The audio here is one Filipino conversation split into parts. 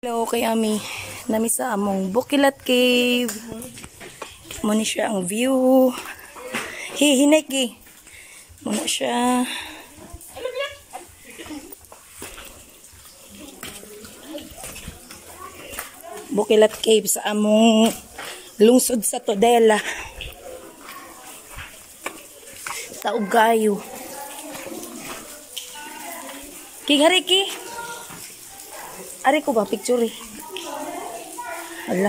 Hello kay Ami. Nami sa among Bukilat Cave. Muna siya ang view. Hinay. Muna siya. Bukilat Cave sa among lungsod sa Todela. Taugayo. Ki. Ari ko ba picture eh. Hala.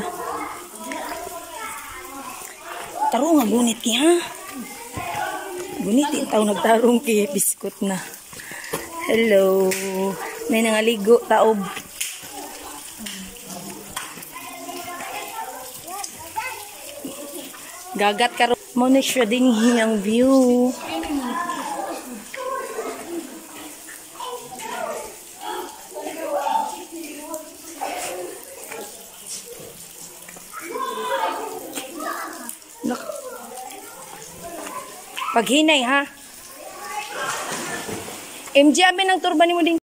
Taro nga gunit ki ha. Gunit itaw nagtarong ki biskot na. Hello. May nangaligo taob. Gagat karon mo na siya din hiyang view. Paghinay ha. MJ amin ang turban mo din.